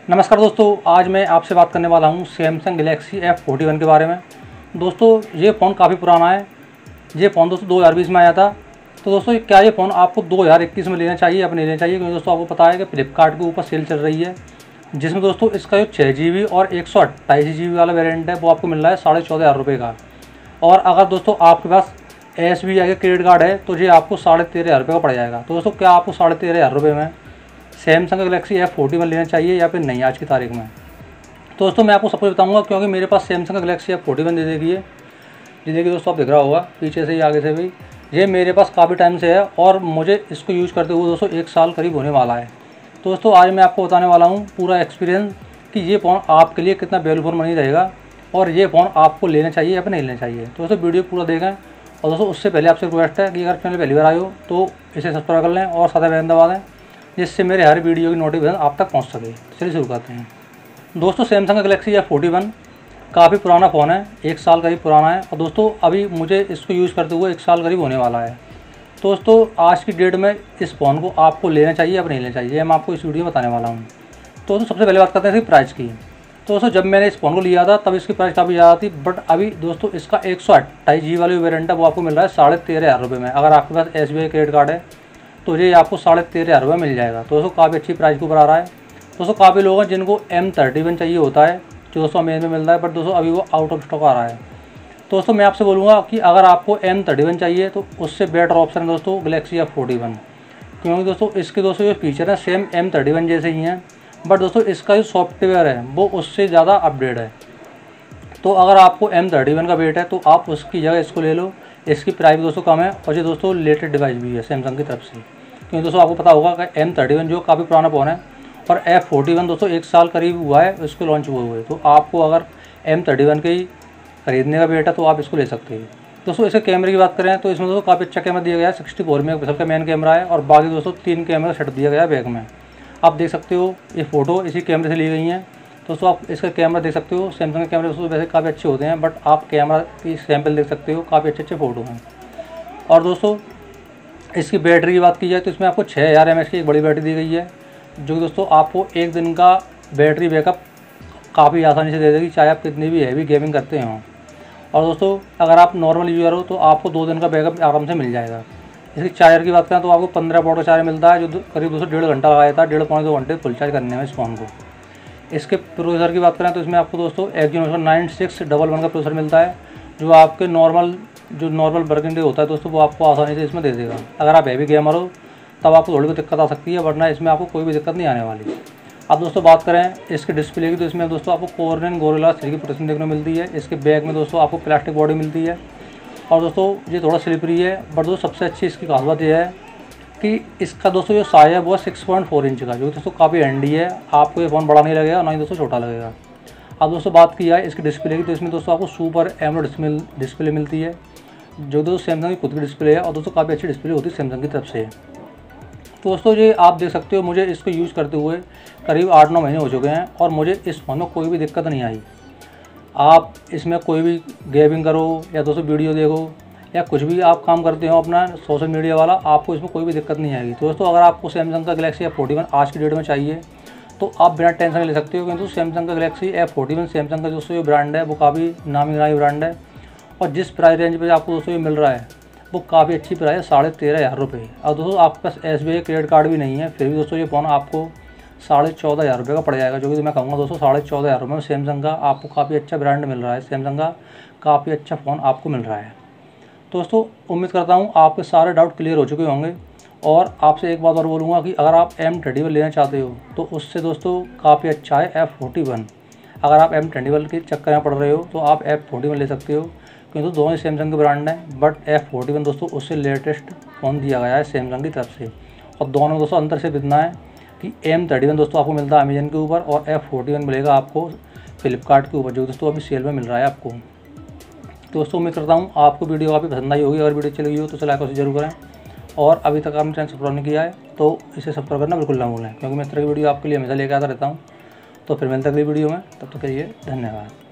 नमस्कार दोस्तों, आज मैं आपसे बात करने वाला हूं सैमसंग गैलेक्सी F41 के बारे में। दोस्तों ये फ़ोन काफ़ी पुराना है। ये फ़ोन दोस्तों 2020 में आया था। तो दोस्तों क्या ये फ़ोन आपको 2021 में लेना चाहिए या नहीं लेना चाहिए, क्योंकि दोस्तों आपको पता है कि फ्लिपकार्ट के ऊपर सेल चल रही है, जिसमें दोस्तों इसका जो 6GB और 128GB वाला वेरिएंट है वो आपको मिल रहा है 14,500 का। और अगर दोस्तों आपके पास SBI का क्रेडिट कार्ड है तो ये आपको 13,500 का पड़ जाएगा। तो दोस्तों क्या आपको 13,500 में सैमसंग गैलेक्सी F41 लेना चाहिए या फिर नहीं आज की तारीख में? तो दोस्तों मैं आपको सब कुछ बताऊंगा, क्योंकि मेरे पास सैमसंग गैलेक्सी F41 दे देखिए, ये देखिए दोस्तों, आप दिख रहा होगा पीछे से ही आगे से भी। ये मेरे पास काफ़ी टाइम से है और मुझे इसको यूज़ करते हुए दोस्तों 1 साल करीब होने वाला है। तो दोस्तों आज मैं आपको बताने वाला हूँ पूरा एक्सपीरियंस कि ये फ़ोन आपके लिए कितना वैल्यूफुल मनी रहेगा और ये फ़ोन आपको लेना चाहिए या फिर नहीं लेना चाहिए। तो दोस्तों वीडियो पूरा देखें। और दोस्तों उससे पहले आपसे रिक्वेस्ट है कि अगर चैनल पहली बार आए हो तो इसे सब्सक्राइब कर लें और साथ बेल दबा दें, जिससे मेरे हर वीडियो की नोटिफिकेशन आप तक पहुंच सके। चलिए शुरू करते हैं। दोस्तों सैमसंग गैलेक्सी F41 काफ़ी पुराना फ़ोन है, 1 साल करीब पुराना है। और दोस्तों अभी मुझे इसको यूज़ करते हुए 1 साल करीब होने वाला है। तो दोस्तों आज की डेट में इस फ़ोन को आपको लेना चाहिए या नहीं लेना चाहिए, मैं आपको इस वीडियो में बताने वाला हूँ। तो दोस्तों सबसे पहले बात करते हैं इसकी प्राइस की। तो दोस्तों जब मैंने इस फ़ोन को लिया था तब इसकी प्राइस काफ़ी ज़्यादा थी, बट अभी दोस्तों इसका 128GB वाली वेरिएंट है वो आपको मिल रहा है 13,500 में। अगर आपके पास SBI क्रेडिट कार्ड है तो ये आपको 13,500 में मिल जाएगा। तो दोस्तों काफ़ी अच्छी प्राइस के ऊपर आ रहा है। दोस्तों काफ़ी लोग हैं जिनको M31 चाहिए होता है जो दोस्तों अमेज़न में मिलता है, बट दोस्तों अभी वो आउट ऑफ स्टॉक आ रहा है। तो दोस्तों मैं आपसे बोलूँगा कि अगर आपको M31 चाहिए तो उससे बेटर ऑप्शन है दोस्तों गैलेक्सी F41, क्योंकि दोस्तों इसके दोस्तों जो फीचर हैं सेम M31 जैसे ही हैं, बट दोस्तों इसका जो सॉफ्टवेयर है वो उससे ज़्यादा अपडेट है। तो अगर आपको M31 का वेट है तो आप उसकी जगह इसको ले लो। इसकी प्राइस दोस्तों कम है और ये दोस्तों लेटेस्ट डिवाइस भी है सैमसंग की तरफ से, क्योंकि दोस्तों आपको पता होगा कि M31 जो काफ़ी पुराना फ़ोन है और F41 दोस्तों 1 साल करीब हुआ है इसको लॉन्च हुए। तो आपको अगर M31 के ही खरीदने का वेट है तो आप इसको ले सकते हैं। दोस्तों इसके कैमरे की बात करें तो इसमें दोस्तों काफ़ी अच्छा कैमरा दिया गया है। 64 मेगापिक्सल का मेन कैमरा है और बाकी दोस्तों 3 कैमरा सेट दिया गया है बैक में। आप देख सकते हो ये फ़ोटो इसी कैमरे से ली गई हैं। दोस्तों आप इसका कैमरा देख सकते हो। सैमसंग के कैमरे दोस्तों वैसे काफ़ी अच्छे होते हैं, बट आप कैमरा की सैंपल देख सकते हो, काफ़ी अच्छे फ़ोटो हैं। और दोस्तों इसकी बैटरी की बात की जाए तो इसमें आपको 6000 mAh की एक बड़ी बैटरी दी गई है, जो दोस्तों आपको 1 दिन का बैटरी बैकअप काफ़ी आसानी से दे देगी, चाहे आप कितनी भी हैवी गेमिंग करते हों। और दोस्तों अगर आप नॉर्मल यूज़र हो तो आपको 2 दिन का बैकअप आराम से मिल जाएगा। इसकी चार्जर की बात करें तो आपको 15 वॉट का चार्जर मिलता है, जो करीब दोस्तों 1.5 घंटा लगाया था, 1.5 पौने 2 घंटे फुल चार्ज करने में इस फ़ोन को। इसके प्रोसेसर की बात करें तो इसमें आपको दोस्तों Exynos 9611 का प्रोसेसर मिलता है, जो आपके नॉर्मल वर्किंग डे होता है दोस्तों वो आपको आसानी से इसमें दे देगा। अगर आप हैवी गेमर हो तब आपको थोड़ी बहुत दिक्कत आ सकती है, वरना इसमें आपको कोई भी दिक्कत नहीं आने वाली। अब दोस्तों बात करें इसके डिस्प्ले की तो इसमें दोस्तों आपको Corning Gorilla 3 की प्रोटेक्शन देखने को मिलती है। इसके बैक में दोस्तों आपको प्लास्टिक बॉडी मिलती है और दोस्तों ये थोड़ा स्लिपरी है, बट दोस्तों सबसे अच्छी इसकी खास बात यह है कि इसका दोस्तों जो साइज है वो 6.4 इंच का, जो दोस्तों काफ़ी हैंडी है। आपको ये फ़ोन बड़ा नहीं लगेगा, ना ही दोस्तों छोटा लगेगा। अब दोस्तों बात की जाए इसकी डिस्प्ले की तो इसमें दोस्तों आपको सुपर एमोलेड डिस्प्ले मिलती है, जो दोस्तों सैमसंग की खुद की डिस्प्ले है और दोस्तों काफ़ी अच्छी डिस्प्ले होती है सैमसंग की तरफ से। तो दोस्तों ये आप देख सकते हो, मुझे इसको यूज़ करते हुए करीब 8-9 महीने हो चुके हैं और मुझे इस फ़ोन में कोई भी दिक्कत नहीं आई। आप इसमें कोई भी गेमिंग करो या दोस्तों वीडियो देखो या कुछ भी आप काम करते हो अपना सोशल मीडिया वाला, आपको इसमें कोई भी दिक्कत नहीं आएगी। तो दोस्तों अगर आपको सैमसंग का गैलेक्सी F41 आज की डेट में चाहिए तो आप बिना टेंशन ले सकते हो, क्योंकि सैमसंग का गैलेक्सी F41 सैमसंग का दोस्तों जो ब्रांड है वो काफ़ी नामी गिरामी ब्रांड है और जिस प्राइस रेंज पे आपको दोस्तों ये मिल रहा है वो काफ़ी अच्छी प्राइस है, 13,500 और दोस्तों आपके पास SBI क्रेडिट कार्ड भी नहीं है, फिर भी दोस्तों ये फ़ोन आपको 14,500 का पड़ जाएगा, जो कि मैं कहूँगा दोस्तों 14,500 में सैमसंग का आपको काफ़ी अच्छा ब्रांड मिल रहा है, सैमसंग का काफ़ी अच्छा फ़ोन आपको मिल रहा है। दोस्तों उम्मीद करता हूँ आपके सारे डाउट क्लियर हो चुके होंगे। और आपसे एक बात और बोलूँगा कि अगर आप M31 लेना चाहते हो तो उससे दोस्तों काफ़ी अच्छा है F41। अगर आप M31 के चक्कर में पड़ रहे हो तो आप F41 ले सकते हो, क्योंकि दोनों ही सैमसंग के ब्रांड हैं, बट F41 दोस्तों उससे लेटेस्ट फ़ोन दिया गया है सैमसंग की तरफ से। और दोनों दोस्तों अंतर से इतना है कि M31 दोस्तों आपको मिलता है अमेजन के ऊपर और F41 मिलेगा आपको फ्लिपकार्ट के ऊपर, जो दोस्तों अभी सेल में मिल रहा है आपको। दोस्तों उम्मीद करता हूँ आपको वीडियो काफ़ी पसंद आई होगी। अगर वीडियो अच्छी लगी हो तो लाइक जरूर करें और अभी तक आपने चैनल सब्सक्राइब नहीं किया है तो इसे सब्सक्राइब करना बिल्कुल ना भूलें, क्योंकि मैं इस तरह की वीडियो आपके लिए हमेशा लेकर आता रहता हूँ। तो फिर मिलते अगली वीडियो में, तब तक के लिए धन्यवाद।